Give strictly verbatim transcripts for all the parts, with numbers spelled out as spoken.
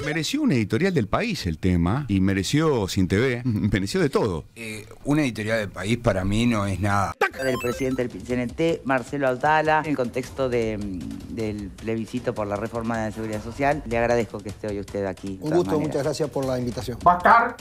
Mereció un editorial del País el tema, y mereció Sin T V, mereció de todo. Eh, una editorial del País para mí no es nada. Del presidente del P C N T, Marcelo Abdala, en el contexto de, del plebiscito por la reforma de la seguridad social. Le agradezco que esté hoy usted aquí. Un gusto, muchas gracias por la invitación. Va a estar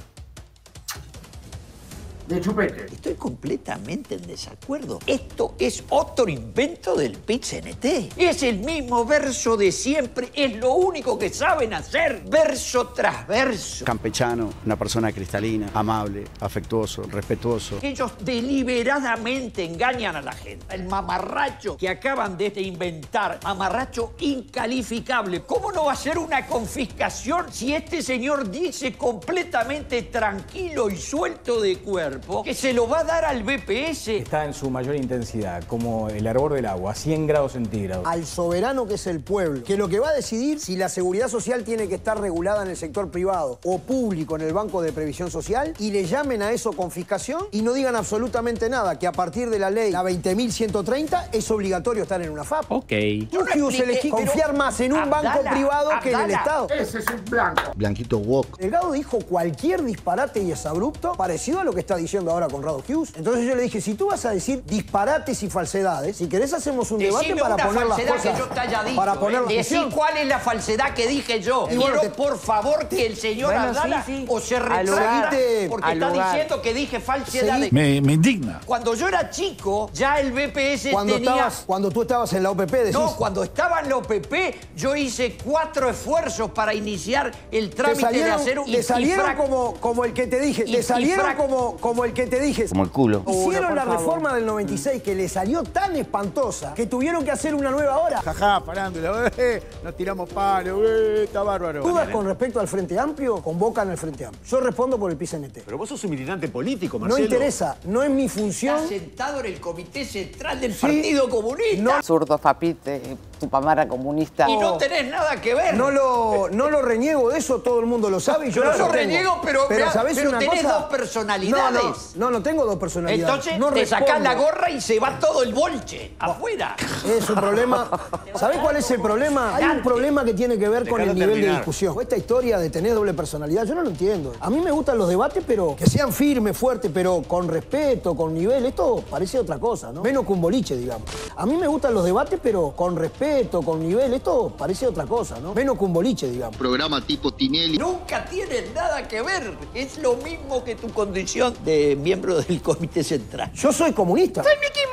de chupete. Estoy completamente en desacuerdo. Esto es otro invento del P C N T. Es el mismo verso de siempre, es lo único que saben hacer, verso tras verso. Campechano, una persona cristalina, amable, afectuoso, respetuoso. Ellos deliberadamente engañan a la gente. El mamarracho que acaban de inventar, mamarracho incalificable. ¿Cómo no va a ser una confiscación si este señor dice completamente tranquilo y suelto de cuerpo que se lo va a dar al B P S? Está en su mayor intensidad, como el hervor del agua, a cien grados centígrados. Al soberano que es el pueblo, que lo que va a decidir si la seguridad social tiene que estar regulada en el sector privado o público en el Banco de Previsión Social, y le llamen a eso confiscación y no digan absolutamente nada, que a partir de la ley, la veinte mil ciento treinta, es obligatorio estar en una F A P. Ok. Yo no elegí confiar más en un Abdala, banco privado Abdala. que en el Estado. Ese es un blanco. Blanquito Wok. Delgado dijo cualquier disparate y exabrupto parecido a lo que está diciendo ahora Conrado Hughes. Entonces yo le dije, si tú vas a decir disparates y falsedades, si querés hacemos un debate Decime para una poner las falsedad cosas. que yo te haya dicho, para poner ¿eh? la Decí cuestión. cuál es la falsedad que dije yo. Y Quiero, bueno, te- por favor, que el señor Bueno, Abdala sí, sí. o se Al retracta, lugar. porque Al está lugar. diciendo que dije falsedades. Me, me indigna. Cuando yo era chico, ya el B P S Cuando, tenía... estabas, cuando tú estabas en la O P P, decís, No, cuando estaba en la O P P, yo hice cuatro esfuerzos para iniciar el te trámite de salieron, hacer un te salieron infrac- como, como el que te dije. Te Infrac- salieron como, como el que te dije. Como el culo. Hicieron por la favor. reforma del noventa y seis que le salió tan espantosa que tuvieron que hacer una nueva hora. Jajá, parándola, eh, nos tiramos palo, eh, está bárbaro. Dudas con respecto al Frente Amplio, convocan al Frente Amplio. Yo respondo por el P C N T. Pero vos sos un militante político, No Marcelo. interesa, no es mi función. Está sentado en el Comité Central del Sí. Partido Comunista. No. Zurdo, Fapite, Tupamara comunista. Y no tenés nada que ver. No lo, no lo reniego de eso, todo el mundo lo sabe y yo No lo lo sostengo. reniego, pero- pero- ¿sabés pero una tenés cosa? dos personalidades. No, no, no, no tengo dos personalidades. Entonces no te sacás respondo. la gorra y se va todo el bolche afuera. Es un problema. ¿Sabés cuál es el problema? Hay un problema que tiene que ver con el Dejalo nivel de terminar. discusión. Esta historia de tener doble personalidad, yo no lo entiendo. A mí me gustan los debates, pero que sean firmes, fuertes, pero con respeto, con nivel. Esto parece otra cosa, ¿no? Menos que un boliche, digamos. A mí me gustan los debates, pero con respeto, con nivel. Esto parece otra cosa, ¿no? Menos que un boliche, digamos. Programa tipo Tinelli. Nunca tienen nada que ver. Es lo mismo que tu condición de miembro del Comité Central. Yo soy comunista.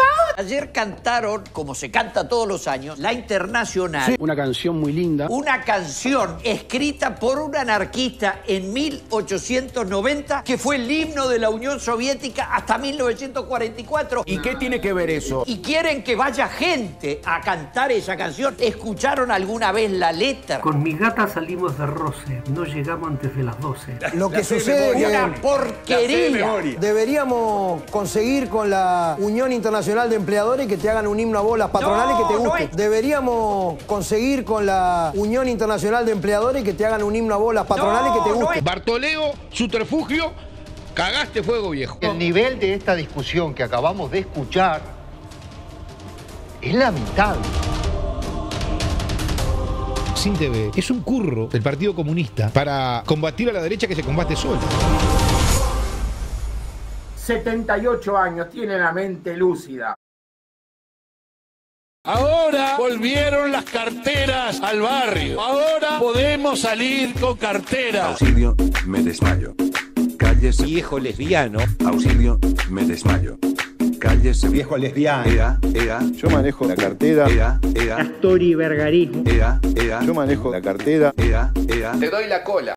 Ayer cantaron, como se canta todos los años, la Internacional. Una canción muy linda. Una canción escrita por un anarquista en mil ochocientos noventa que fue el himno de la Unión Soviética hasta mil novecientos cuarenta y cuatro. ¿Y qué tiene que ver eso? Y quieren que vaya gente a cantar esa canción. ¿Escucharon alguna vez la letra? Con mi gata salimos de roce, no llegamos antes de las doce. Lo que sucede es Una que porquería. deberíamos conseguir con la Unión Internacional de Empleadores que te hagan un himno a vos, las patronales, No, que te no guste. es- Deberíamos conseguir con la Unión Internacional de Empleadores que te hagan un himno a vos, las patronales, No, que te no guste. es- Bartoleo, subterfugio, cagaste fuego viejo. El nivel de esta discusión que acabamos de escuchar es lamentable. Sin T V es un curro del Partido Comunista para combatir a la derecha que se combate sola. setenta y ocho años, tiene la mente lúcida. Ahora volvieron las carteras al barrio. Ahora podemos salir con carteras. Auxilio, me desmayo. Cállese. Viejo lesbiano. Auxilio, me desmayo. Cállese. Viejo lesbiano. Ea, ea. Yo manejo la cartera. Ea, ea. Astori Vergarismo. Ea, ea. Yo manejo la cartera. Ea, ea. Te doy la cola.